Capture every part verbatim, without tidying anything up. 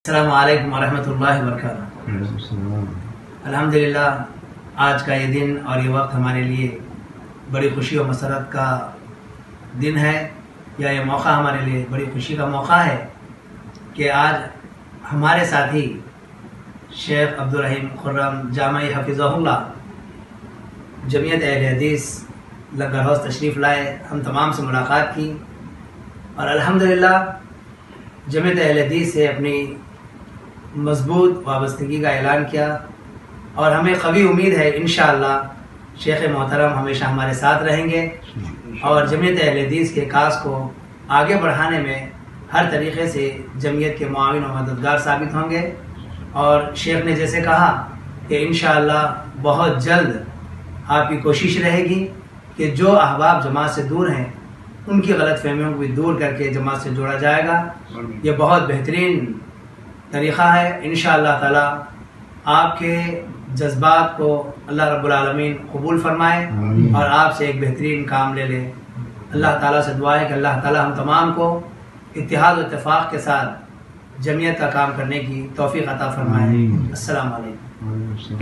السلام علیکم ورحمۃ اللہ وبرکاتہ۔ الحمدللہ آج کا یہ دن اور یہ وقت ہمارے لیے بڑی خوشی و مسرت کا دن ہے، یا یہ موقع ہمارے لیے بڑی خوشی کا موقع ہے کہ آج ہمارے ساتھی شیخ عبدالرحیم خرم جامعی حفظہ اللہ جمعیت اہل حدیث لنگر ہاؤس تشریف لائے، ہم تمام سے ملاقات کی اور الحمدللہ جمعیت اہل حدیث سے اپنی مضبوط وابستگی کا اعلان کیا، اور ہمیں قوی امید ہے انشاءاللہ شیخ محترم ہمیشہ ہمارے ساتھ رہیں گے اور جمعیت اہل حدیث کے کاز کو آگے بڑھانے میں ہر طریقے سے جمعیت کے معاون و مددگار ثابت ہوں گے۔ اور شیخ نے جیسے کہا کہ انشاءاللہ بہت جلد آپ کی کوشش رہے گی کہ جو احباب جماعت سے دور ہیں ان کی غلط فہمیوں کو بھی دور کر کے جماعت سے جوڑا جائے گا۔ یہ بہت بہترین طریقہ ہے، انشاءاللہ تعالی آپ کے جذبات کو اللہ رب العالمین قبول فرمائے اور آپ سے ایک بہترین کام لے لے۔ اللہ تعالیٰ سے دعا ہے کہ اللہ تعالیٰ ہم تمام کو اتحاد و اتفاق کے ساتھ جمعیت کا کام کرنے کی توفیق عطا فرمائے۔ السلام علیکم۔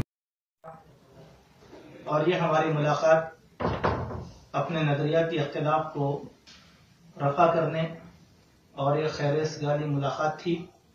اور یہ ہماری ملاقات اپنے نظریاتی اختلاف کو رفع کرنے اور ایک خیرسگالی ملاقات تھی۔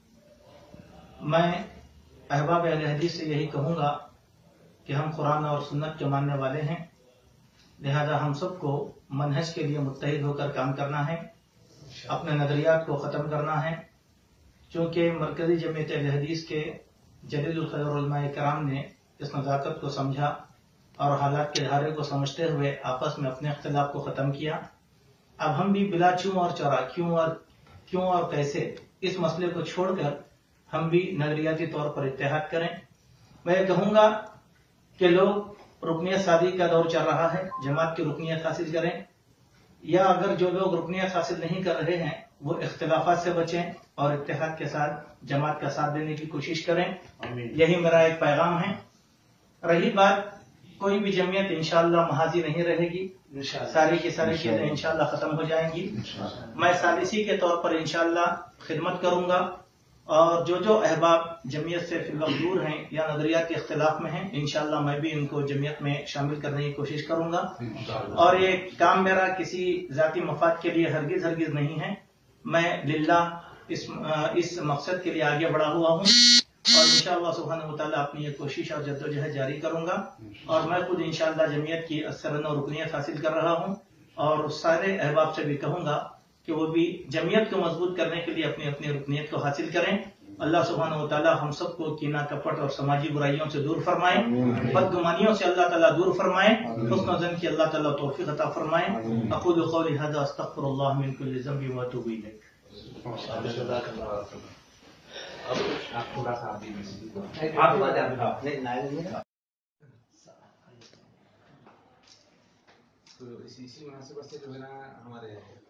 میں احباب اہل حدیث سے یہی کہوں گا کہ ہم قرآن اور سنت کے ماننے والے ہیں، لہذا ہم سب کو منہج کے لیے متحد ہو کر کام کرنا ہے، اپنے نظریات کو ختم کرنا ہے، چونکہ مرکزی جمعیت اہل حدیث کے جلیل القدر علماء کرام نے اس نزاکت کو سمجھا اور حالات کے دھارے کو سمجھتے ہوئے آپس میں اپنے اختلاف کو ختم کیا۔ اب ہم بھی بلا چوں اور چرا کیوں اور کیوں اور کیسے اس مسئلے کو چھوڑ کر ہم بھی نظریاتی طور پر اتحاد کریں۔ میں یہ کہوں گا کہ لوگ رکنیت سازی کا دور چل رہا ہے، جماعت کی رکنیت حاصل کریں، یا اگر جو لوگ رکنیت حاصل نہیں کر رہے ہیں وہ اختلافات سے بچیں اور اتحاد کے ساتھ جماعت کا ساتھ دینے کی کوشش کریں۔ یہی میرا ایک پیغام ہے۔ رہی بات کوئی بھی جمعیت انشاءاللہ محاذی نہیں رہے گی، ساری کی ساری چیزیں انشاءاللہ ختم ہو جائیں گی۔ میں ثالثی کے طور پر انشاءاللہ خدمت کروں گا، اور جو جو احباب جمعیت سے فی الوقت دور ہیں یا نظریات کے اختلاف میں ہیں انشاءاللہ میں بھی ان کو جمعیت میں شامل کرنے کی کوشش کروں گا۔ اور یہ کام میرا کسی ذاتی مفاد کے لیے ہرگز ہرگز نہیں ہے، میں للہ اس اس مقصد کے لیے آگے بڑھا ہوا ہوں، اور انشاءاللہ سبحانہ وتعالی اپنی یہ کوشش اور جدوجہد جاری کروں گا، اور میں خود انشاءاللہ جمعیت کی سرن و رکنیت حاصل کر رہا ہوں، اور سارے احباب سے بھی کہوں گا کہ وہ بھی جمعیت کو مضبوط کرنے کے لیے اپنی اپنی رکنیت کو حاصل کریں۔ اللہ سبحانہ وتعالی ہم سب کو کینہ کپٹ اور سماجی برائیوں سے دور فرمائے، بدگمانیوں سے اللہ تعالیٰ دور فرمائے، حسن ظن کی اللہ تعالیٰ توفیق عطا فرمائے۔ اقول قولی ھذا استغفر اللہ من کل ذنب واتوب الیہ۔ تو اسی مناسبت سے جو ہے نا ہمارے